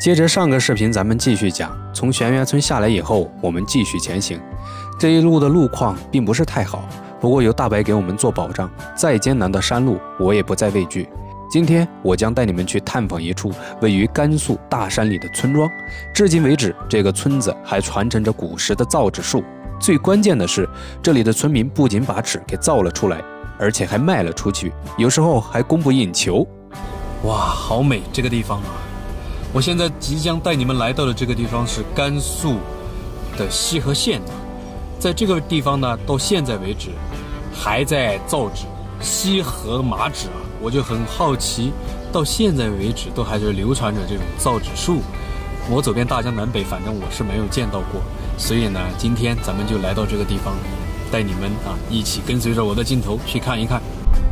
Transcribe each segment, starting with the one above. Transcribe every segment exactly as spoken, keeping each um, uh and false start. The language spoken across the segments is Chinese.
接着上个视频咱们继续讲，从玄源村下来以后，我们继续前行。这一路的路况并不是太好，不过有大白给我们做保障，再艰难的山路我也不再畏惧。今天我将带你们去探访一处位于甘肃大山里的村庄。至今为止，这个村子还传承着古时的造纸术。最关键的是，这里的村民不仅把纸给造了出来，而且还卖了出去，有时候还供不应求。 哇，好美这个地方啊！我现在即将带你们来到的这个地方是甘肃的西河县，在这个地方呢，到现在为止还在造纸，西河麻纸啊，我就很好奇，到现在为止都还是流传着这种造纸术。我走遍大江南北，反正我是没有见到过，所以呢，今天咱们就来到这个地方，带你们啊一起跟随着我的镜头去看一看。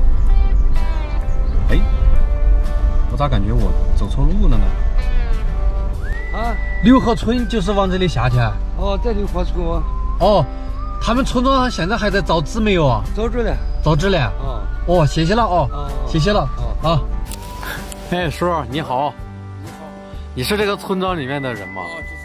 哎，我咋感觉我走错路了呢？ 啊， 六河村就是往这里下去。 哦，在六河村哦。 哦，他们村庄现在还在造纸没有啊？ 造纸了。 造纸了。 哦。 哦，谢谢了哦。 哦。 谢谢了。 哦。 啊。哎，叔你好。 你好。 你是这个村庄里面的人吗？ 哦，就是。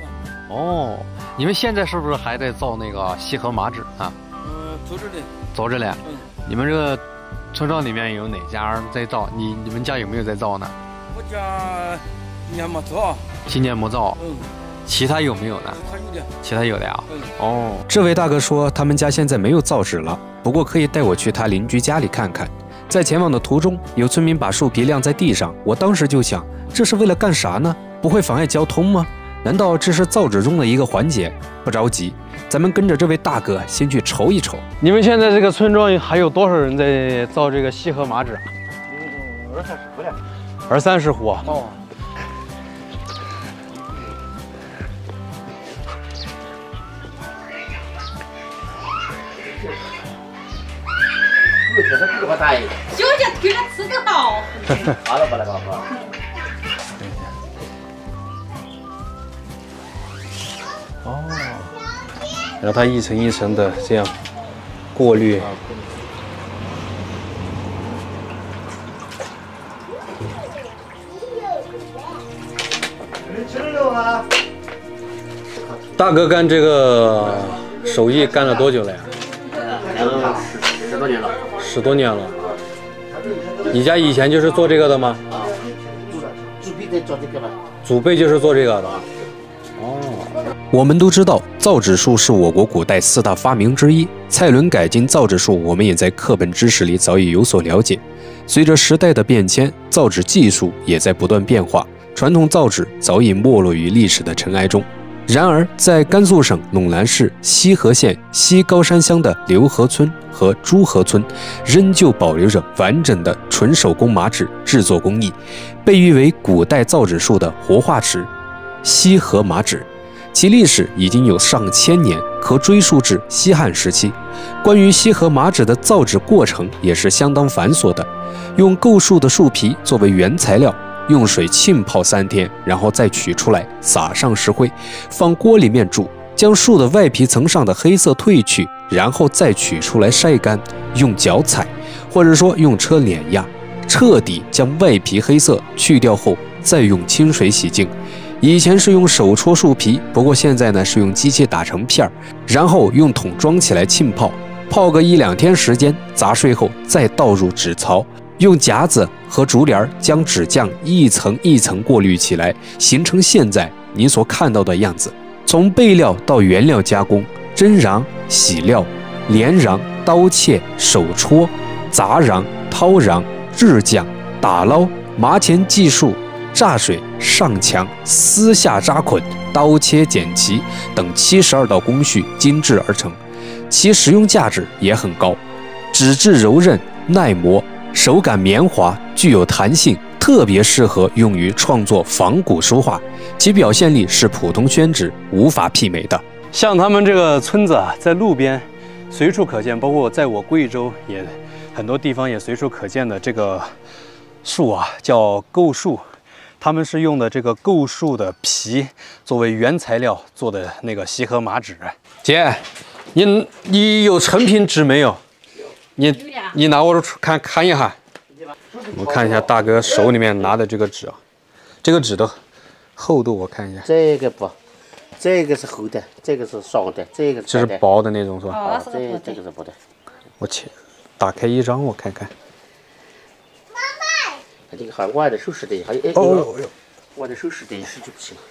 哦，你们现在是不是还在造那个西河麻纸啊？ 嗯，造纸的。 造纸了。 嗯。 你们这个村庄里面有哪家在造？你你们家有没有在造呢？ 我家今年没造。 今年没造。 嗯。 其他有没有呢？ 他有的。 其他有的呀。 嗯。 哦， 这位大哥说他们家现在没有造纸了，不过可以带我去他邻居家里看看。在前往的途中，有村民把树皮晾在地上，我当时就想，这是为了干啥呢？不会妨碍交通吗？难道这是造纸中的一个环节？不着急，咱们跟着这位大哥先去瞅一瞅。 你们现在这个村庄还有多少人在造这个西河麻纸？ 有二三十户了。 二三十户啊。 哦。 小姐推着吃的好。 好了，不了，不了。 哦，让它一层一层的这样过滤。大哥干这个手艺干了多久了呀？ 干了十十多年了。 十多年了。你家以前就是做这个的吗？ 啊，祖辈在做这个吧。 祖辈就是做这个的。哦。 我们都知道，造纸术是我国古代四大发明之一。蔡伦改进造纸术，我们也在课本知识里早已有所了解。随着时代的变迁，造纸技术也在不断变化，传统造纸早已没落于历史的尘埃中。然而，在甘肃省陇南市西河县西高山乡的刘河村和朱河村，仍旧保留着完整的纯手工麻纸制作工艺，被誉为古代造纸术的活化石——西河麻纸。其历史已经有上千年，可追溯至西汉时期。关于西河麻纸的造纸过程也是相当繁琐的，用构树的树皮作为原材料，用水浸泡三天，然后再取出来，撒上石灰，放锅里面煮，将树的外皮层上的黑色褪去，然后再取出来晒干，用脚踩，或者说用车碾压，彻底将外皮黑色去掉后，再用清水洗净。以前是用手戳树皮，不过现在呢是用机器打成片儿，然后用桶装起来浸泡，泡个一两天时间，砸碎后再倒入纸槽，用夹子和竹帘将纸浆一层一层过滤起来，形成现在你所看到的样子。从备料到原料加工，蒸瓤、洗料、连瓤、刀切、手戳、砸瓤、掏瓤、制浆、打捞、麻钳计数、炸水、上墙、撕下扎捆、刀切剪齐等七十二道工序精制而成，其实用价值也很高。纸质柔韧耐磨，手感绵滑，具有弹性，特别适合用于创作仿古书画，其表现力是普通宣纸无法媲美的。 像他们这个村子啊，在路边随处可见，包括在我贵州也很多地方也随处可见的这个树啊，叫构树。他们是用的这个构树的皮作为原材料做的那个西河麻纸。姐，你你有成品纸没有？你你拿我看看一下。我们看一下大哥手里面拿的这个纸啊，这个纸都厚度我看一下， 这个不，这个是厚的，这个是爽的，这个这是薄的那种是吧？ 哦， 啊， 是个这薄的。 这个是薄的。 我切，打开一张我看看。 这个还我的手势的，还有哎， 哦哟， 我的手势的是就不行。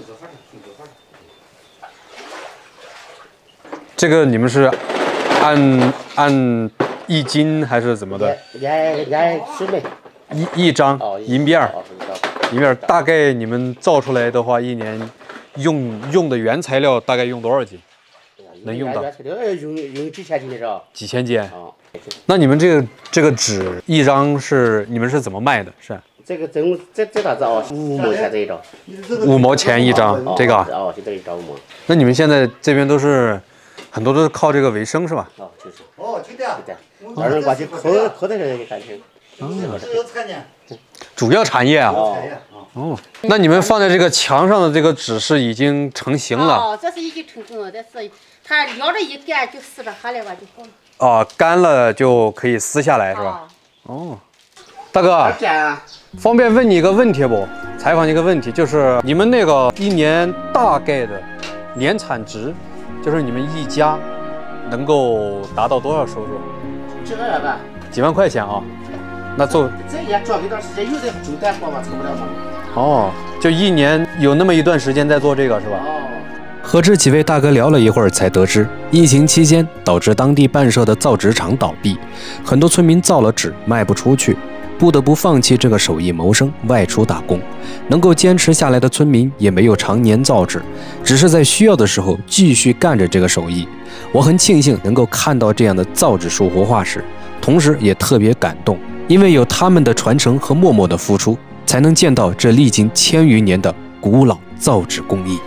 这个你们是按按一斤还是怎么的？ 按按水枚。 一一张哦， 银币儿， 哦，一张。 银币儿大概你们造出来的话，一年用用的原材料大概用多少斤？能用到原材料呃用用几千斤的是吧？ 几千斤。 啊， 那你们这个这个纸一张是你们是怎么卖的？是这个这这这啥子啊？五毛钱这一张。 五毛钱一张，这个啊。 哦，就这一张五毛。 那你们现在这边都是很多都是靠这个为生是吧？ 哦，就是。 哦，就这样。 对的。二人过去扣扣在这里干去。 只有产业。 主要产业啊。 产业啊。 哦，那你们放在这个墙上的这个纸是已经成型了？ 哦，这是已经成型了，但是它撩着一干就撕着下来吧就好了。 哦，干了就可以撕下来是吧？哦，大哥，方便问你一个问题不？采访你一个问题，就是你们那个一年大概的年产值，就是你们一家能够达到多少收入？ 几个月吧。 几万块钱啊？那做这也做一段时间，有的中单货嘛，凑不了嘛。 哦，就一年有那么一段时间在做这个是吧？ 哦。 和这几位大哥聊了一会儿，才得知疫情期间导致当地办设的造纸厂倒闭，很多村民造了纸卖不出去，不得不放弃这个手艺谋生，外出打工。能够坚持下来的村民也没有常年造纸，只是在需要的时候继续干着这个手艺。我很庆幸能够看到这样的造纸术活化石，同时也特别感动，因为有他们的传承和默默的付出，才能见到这历经千余年的古老造纸工艺。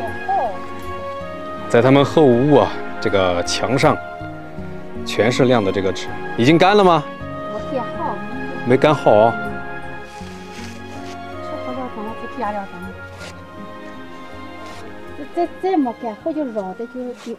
在他们后屋啊，这个墙上全是亮的这个纸，已经干了吗？ 没干好。 没干好啊。 吃好了，咱们就加了咱们。这这没干好就绕的就就。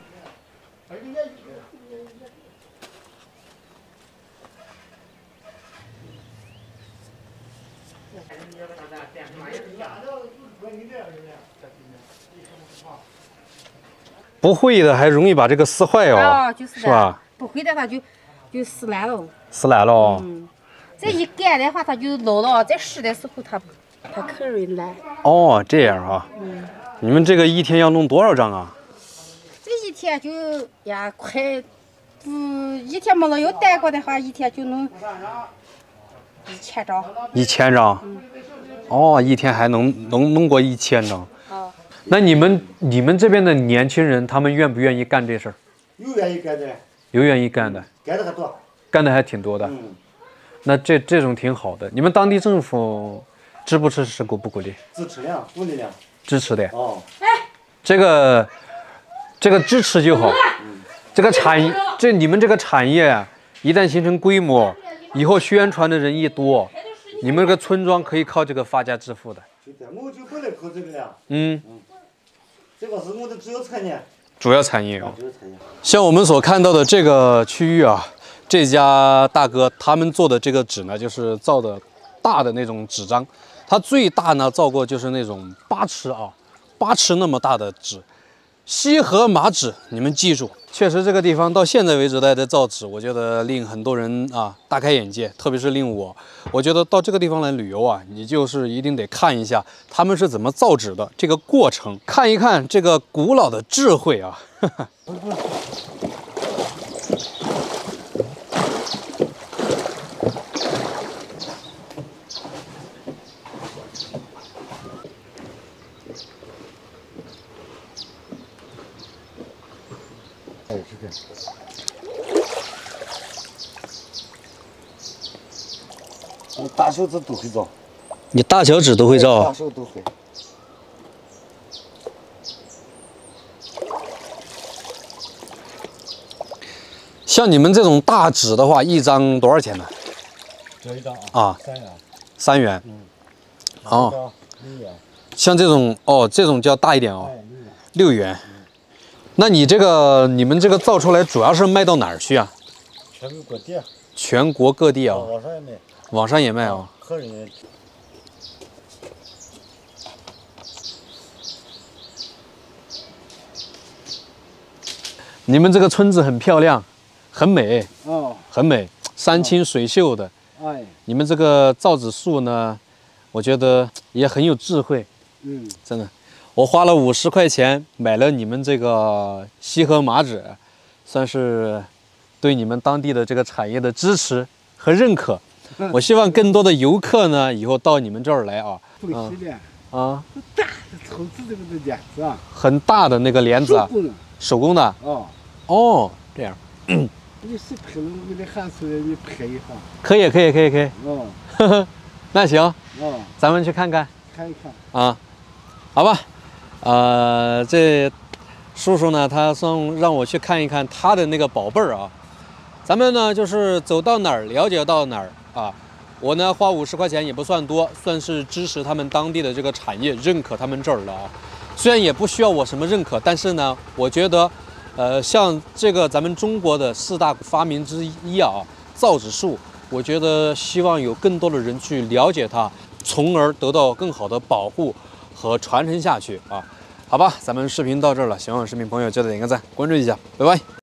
不会的还容易把这个撕坏哦， 哦，就是是吧？ 不会的它就就撕烂了。 撕烂了哦。 嗯，这一干的话，它就老了，在湿的时候它它可容易烂。 哦，这样啊。嗯。你们这个一天要弄多少张啊？ 这一天就呀快，不一天没了有单过的话，一天就能一千张。 一千张。嗯。哦，一天还能能弄过一千张。 哦。 那你们你们这边的年轻人，他们愿不愿意干这事儿？ 有愿意干的， 有愿意干的， 干的还多， 干的还挺多的。 嗯， 那这这种挺好的。你们当地政府支不支持鼓不鼓励？ 支持的，鼓励的。 支持的。 哦。 这个这个支持就好。这个产业，这你们这个产业啊，一旦形成规模，以后宣传的人一多，你们这个村庄可以靠这个发家致富的。 对的，我就本来靠这个了。 嗯。 这个是我的主要产业。 主要产业啊。 主要产业。 像我们所看到的这个区域啊，这家大哥他们做的这个纸呢，就是造的大的那种纸张，它最大呢造过就是那种八尺啊，八尺那么大的纸。西河麻纸，你们记住，确实这个地方到现在为止都还在造纸，我觉得令很多人啊大开眼界，特别是令我，我觉得到这个地方来旅游啊，你就是一定得看一下他们是怎么造纸的这个过程，看一看这个古老的智慧啊。呵呵哎，是的。我大小纸都会造。 你大小纸都会造？ 大小都会。 像你们这种大纸的话，一张多少钱呢？ 这一张啊， 啊，三元。 三元。 嗯。 哦。 六元。 像这种哦，这种叫大一点哦， 哎， 六元。那你这个你们这个造出来主要是卖到哪儿去啊？ 全国各地。 全国各地啊。 网上也卖。 网上也卖啊。 客人也。 你们这个村子很漂亮，很美， 哦， 很美，山清水秀的。 哎， 你们这个造纸术呢，我觉得也很有智慧， 嗯， 真的。我花了五十块钱买了你们这个西河麻纸，算是对你们当地的这个产业的支持和认可。我希望更多的游客呢，以后到你们这儿来啊， 不洗脸啊， 大的绸子这个的帘子啊， 很大的那个帘子啊， 手工的手工的。 哦， 哦，这样。 你是拍了我给你喊出来，你拍一下。 可以，可以，可以，可以。 哦， 呵呵，那行， 哦， 咱们去看看看一看。 啊，好吧。呃，这叔叔呢，他送让我去看一看他的那个宝贝儿啊。咱们呢，就是走到哪儿了解到哪儿啊。我呢，花五十块钱也不算多，算是支持他们当地的这个产业，认可他们这儿了啊。虽然也不需要我什么认可，但是呢，我觉得，呃，像这个咱们中国的四大发明之一啊，造纸术，我觉得希望有更多的人去了解它，从而得到更好的保护和传承下去啊。好吧，咱们视频到这儿了，喜欢我视频朋友记得点个赞，关注一下，拜拜。